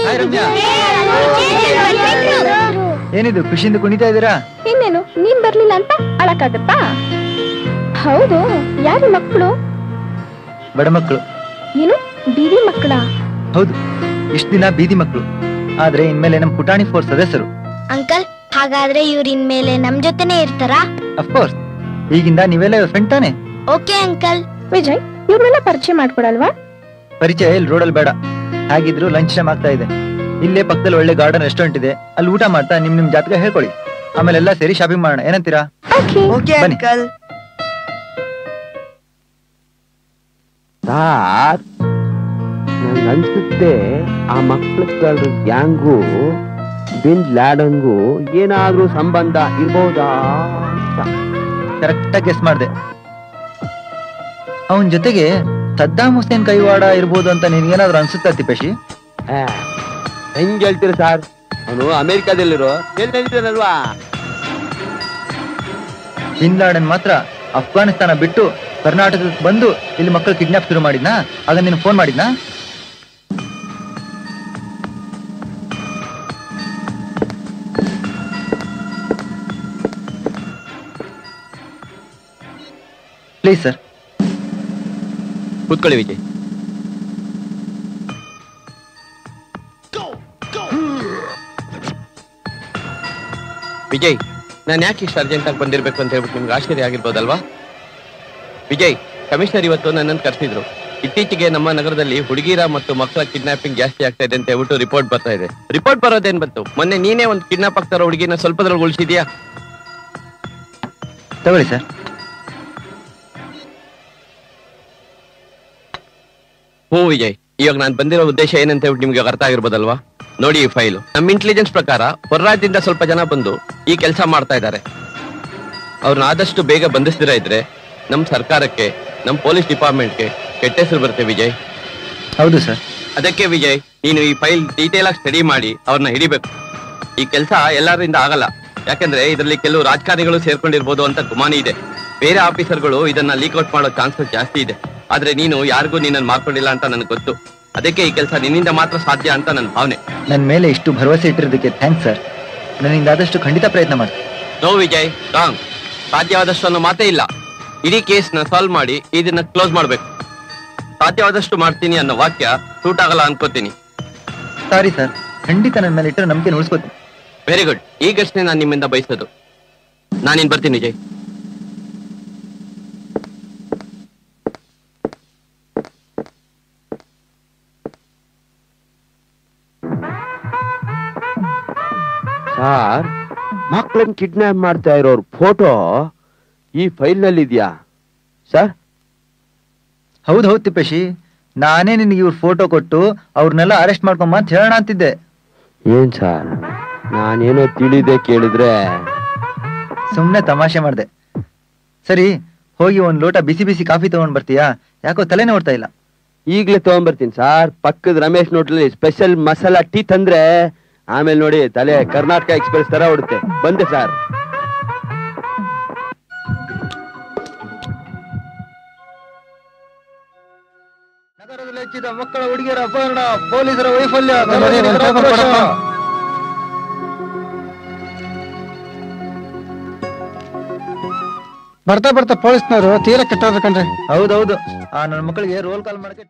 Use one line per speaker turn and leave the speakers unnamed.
ಏನಿದು ಖುಷಿಯಿಂದ ಕುಣಿತಾ ಇದ್ದೀರಾ?
ಇನ್ನೇನು ನೀನ್ ಬರ್ಲಿಲ್ಲ ಅಂತ ಅಳಕಾಗತ್ತಾ? ಹೌದು, ಯಾರು ಮಕ್ಕಳು?
ಬಡ ಮಕ್ಕಳು.
ಏನು ಬೀದಿ ಮಕ್ಕಳ?
ಹೌದು, ಇಷ್ಟ ದಿನ ಬೀದಿ ಮಕ್ಕಳು, ಆದ್ರೆ ಇನ್ಮೇಲೆ ನಮ್ ಪುಟಾಣಿ ಫೋರ್ಸ್ ಸದಸ್ಯರು.
ಅಂಕಲ್, ಹಾಗಾದ್ರೆ ಇವ್ರ ಇನ್ಮೇಲೆ ನಮ್ ಜೊತೆನೆ ಇರ್ತಾರಾ?
ಅಫ್ಕೋರ್ಸ್, ಈಗಿಂದ ನೀವೆಲ್ಲ ಫ್ರೆಂಡ್ ತಾನೆ?
Okay uncle.
ವಿಜಯ್, ಇವ್ರನ್ನೆಲ್ಲ ಪರಿಚಯ ಮಾಡ್ಕೊಡಲ್ವಾ?
ಪರಿಚಯ ಇಲ್ಲಿ ರೋಡಲ್ಲಿ ಬೇಡ. ಹಾಗಿದ್ರು ಲಂಚ್ ಟೈಮ್ ಆಗ್ತಾ ಇದೆ. ಇಲ್ಲೇ ಪಕ್ಕದಲ್ಲಿ ಒಳ್ಳೆ ಗಾರ್ಡನ್ ರೆಸ್ಟೋರೆಂಟ್ ಇದೆ, ಅಲ್ಲಿ ಊಟ ಮಾಡ್ತಾ ನಿಮ್ ಜಾತಕ ಹೇಳ್ಕೊಳ್ಳಿ. ಆಮೇಲೆ ಎಲ್ಲ ಸೇರಿ ಶಾಪಿಂಗ್ ಮಾಡೋಣ, ಏನಂತೀರಾ? ಬನ್ನಿ.
ಸಾರ್, ಅನ್ಸುತ್ತೆ ಆ ಮಕ್ಕಳ ಗ್ಯಾಂಗು ಬಿನ್ ಲ್ಯಾಡನ್ಗೂ ಏನಾದ್ರೂ ಸಂಬಂಧ ಇರ್ಬೋದಾ ಅಂತ.
ಕರೆಕ್ಟ್ ಆಗಿ ಗೆಸ್ ಮಾಡ್ದೆ. ಅವನ್ ಜೊತೆಗೆ ಸದ್ದಾಂ ಹುಸೇನ್ ಕೈವಾಡ ಇರ್ಬೋದು ಅಂತ ನಿನ್ಗೇನಾದ್ರೂ ಅನ್ಸುತ್ತಾ ತಿಪೇಶಿ?
ಹೆಂಗ್ ಹೇಳ್ತೀರಿ ಸಾರ್? ಅವನು ಅಮೆರಿಕಾದಲ್ಲಿರೋ ಅಲ್ವಾ?
ಬಿನ್ ಲಾಡೆನ್ ಮಾತ್ರ ಅಫ್ಘಾನಿಸ್ತಾನ ಬಿಟ್ಟು ಕರ್ನಾಟಕಕ್ಕೆ ಬಂದು ಇಲ್ಲಿ ಮಕ್ಕಳು ಕಿಡ್ನಾಪ್ ಶುರು ಮಾಡಿದ್ನಾ? ಆಗ ನೀನು ಫೋನ್ ಮಾಡಿದ್ನಾ? Please sir.
ಕೂತ್ಕೊಳ್ಳಿ ವಿಜಯ್. ವಿಜಯ್, ನಾನು ಯಾಕೆ ಇಷ್ಟು ಅರ್ಜೆಂಟ್ ಆಗಿ ಬಂದಿರ್ಬೇಕು ಅಂತ ಹೇಳ್ಬಿಟ್ಟು ನಿಮ್ಗೆ ಆಶ್ಚರ್ಯ ಆಗಿರ್ಬೋದಲ್ವಾ? ವಿಜಯ್, ಕಮಿಷನರ್ ಇವತ್ತು ನನ್ನನ್ನು ಕರೆಸಿದ್ರು. ಇತ್ತೀಚೆಗೆ ನಮ್ಮ ನಗರದಲ್ಲಿ ಹುಡುಗಿರ ಮತ್ತು ಮಕ್ಕಳ ಕಿಡ್ನಾಪಿಂಗ್ ಜಾಸ್ತಿ ಆಗ್ತಾ ಇದೆ ಅಂತ ಹೇಳ್ಬಿಟ್ಟು ರಿಪೋರ್ಟ್ ಬರ್ತಾ ಇದೆ. ರಿಪೋರ್ಟ್ ಬರೋದೇನ್ ಬಂತು? ಮೊನ್ನೆ ನೀನೇ ಒಂದು ಕಿಡ್ನಾಪ್ ಆಗ್ತಾರೋ ಹುಡುಗಿನ ಸ್ವಲ್ಪದ್ರೊಳಗೆ ಉಳಿಸಿದ್ಯಾ?
ತಗೊಳ್ಳಿ ಸರ್.
ವಿಜಯ್, ಇವಾಗ ನಾನು ಬಂದಿರೋ ಉದ್ದೇಶ ಏನಂತ ಹೇಳ್ಬಿಟ್ಟು ನಿಮ್ಗೆ ಅರ್ಥ ಆಗಿರ್ಬೋದಲ್ವಾ? ನೋಡಿ ಈ ಫೈಲು. ನಮ್ಮ ಇಂಟೆಲಿಜೆನ್ಸ್ ಪ್ರಕಾರ ಹೊರರಾಜ್ಯದಿಂದ ಸ್ವಲ್ಪ ಜನ ಬಂದು ಈ ಕೆಲಸ ಮಾಡ್ತಾ ಇದ್ದಾರೆ. ಅವ್ರನ್ನ ಆದಷ್ಟು ಬೇಗ ಬಂಧಿಸ್ದಿರ ಇದ್ರೆ ನಮ್ಮ ಸರ್ಕಾರಕ್ಕೆ, ನಮ್ಮ ಪೊಲೀಸ್ ಡಿಪಾರ್ಟ್ಮೆಂಟ್ಗೆ ಕೆಟ್ಟ ಹೆಸರು ಬರುತ್ತೆ ವಿಜಯ್.
ಹೌದು ಸರ್.
ಅದಕ್ಕೆ ವಿಜಯ್, ನೀನು ಈ ಫೈಲ್ ಡೀಟೇಲ್ ಆಗಿ ಸ್ಟಡಿ ಮಾಡಿ ಅವ್ರನ್ನ ಹಿಡಿಬೇಕು. ಈ ಕೆಲಸ ಎಲ್ಲರಿಂದ ಆಗಲ್ಲ, ಯಾಕಂದ್ರೆ ಇದರಲ್ಲಿ ಕೆಲವು ರಾಜಕಾರಣಿಗಳು ಸೇರ್ಕೊಂಡಿರ್ಬೋದು ಅಂತ ಗುಮಾನಿ ಇದೆ. ಬೇರೆ ಆಫೀಸರ್ಗಳು ಇದನ್ನ ಲೀಕ್ಔಟ್ ಮಾಡೋ ಚಾನ್ಸಸ್ ಜಾಸ್ತಿ ಇದೆ. ಆದ್ರೆ ನೀನು ಯಾರಿಗೂ ನೀನನ್ನು ಮಾಡ್ಕೊಂಡಿಲ್ಲ ಅಂತ ನನಗೆ ಗೊತ್ತು. ಅದಕ್ಕೆ ಈ ಕೆಲಸ ನಿನ್ನಿಂದ ಮಾತ್ರ ಸಾಧ್ಯ ಅಂತ ನನ್ನ ಭಾವನೆ.
ನನ್ನ ಮೇಲೆ ಇಷ್ಟು ಭರವಸೆ ಇಟ್ಟಿರೋದಕ್ಕೆ ಥ್ಯಾಂಕ್ಸ್ ಸರ್. ನನ್ನಿಂದ ಆದಷ್ಟು ಖಂಡಿತ ಪ್ರಯತ್ನ ಮಾಡ್ತೀನಿ.
No Vijay, wrong. ಸಾಧ್ಯವಾದಷ್ಟು ಅನ್ನೋ ಮಾತೇ ಇಲ್ಲ. ಇಡೀ ಕೇಸ್ನ ಸಾಲ್ವ್ ಮಾಡಿ ಇದನ್ನ ಕ್ಲೋಸ್ ಮಾಡ್ಬೇಕು. ಸಾಧ್ಯವಾದಷ್ಟು ಮಾಡ್ತೀನಿ ಅನ್ನೋ ವಾಕ್ಯ ಸೂಟ್ ಆಗಲ್ಲ ಅನ್ಕೋತೀನಿ.
ಸಾರಿ ಸರ್, ಖಂಡಿತ ನನ್ನ ಮೇಲೆ ಇಟ್ಟರೆ ನಂಬಿಕೆ ಉಳಿಸ್ಕೋತೀನಿ.
Very good. ಈಗಷ್ಟೇ ನಾನು ನಿಮ್ಮಿಂದ ಬಯಸೋದು. ನಾನಿನ್ ಬರ್ತೀನಿ ವಿಜಯ್. ಸಾರ್, ಮಕ್ಕಳನ್ನ ಕಿಡ್ನಾಪ್ ಮಾಡ್ತಾ ಇರೋರ್ ಫೋಟೋ ಈ ಫೈಲ್ ನಲ್ಲಿ ಇದೆಯಾ ಸರ್?
ಹೌದು ಹೌದು ತಿಪ್ಪೇಶಿ, ನಾನೇ ನಿನಗೆ ಇವ್ರ ಫೋಟೋ ಕೊಟ್ಟು ಅವ್ರನ್ನೆಲ್ಲ ಅರೆಸ್ಟ್ ಮಾಡ್ಕೊಂಬ ಅಂತ ಹೇಳೋಣ ಅಂತಿದ್ದೆ.
ಏನ್ ಸರ್, ನಾನೇನೋ ತಿಳಿದೆ ಕೇಳಿದ್ರೆ?
ಸುಮ್ನೆ ತಮಾಷೆ ಮಾಡ್ದೆ. ಸರಿ, ಹೋಗಿ ಒಂದ್ ಲೋಟ ಬಿಸಿ ಬಿಸಿ ಕಾಫಿ ತಗೊಂಡ್ ಬರ್ತೀಯಾ? ಯಾಕೋ ತಲೆನೇ ಓಡ್ತಾ ಇಲ್ಲ.
ಈಗ್ಲೇ ತಗೊಂಡ್ಬರ್ತೀನಿ ಸರ್. ಪಕ್ಕದ ರಮೇಶ್ ನೋಟ್ಲಲ್ಲಿ ಸ್ಪೆಷಲ್ ಮಸಾಲಾ ಟೀ ತಂದ್ರೆ ಆಮೇಲೆ ನೋಡಿ ತಲೆ ಕರ್ನಾಟಕ ಎಕ್ಸ್ಪ್ರೆಸ್ ತರ ಓಡುತ್ತೆ. ಬಂದೆ ಸರ್.
ನಗರದಲ್ಲಿ ಹೆಚ್ಚಿದ ಮಕ್ಕಳ ಹುಡುಗಿಯರ ಅಪಹರಣ, ಪೊಲೀಸರ ವೈಫಲ್ಯ.
ಬರ್ತಾ ಬರ್ತಾ ಪೊಲೀಸ್ನವರು ತೀರಾ ಕೆಟ್ಟವ್ರು ಕಣ್ರಿ.
ಹೌದೌದು, ಆ ನನ್ನ ಮಕ್ಕಳಿಗೆ ರೋಲ್ ಕಾಲ್ ಮಾಡಕ್ಕೆ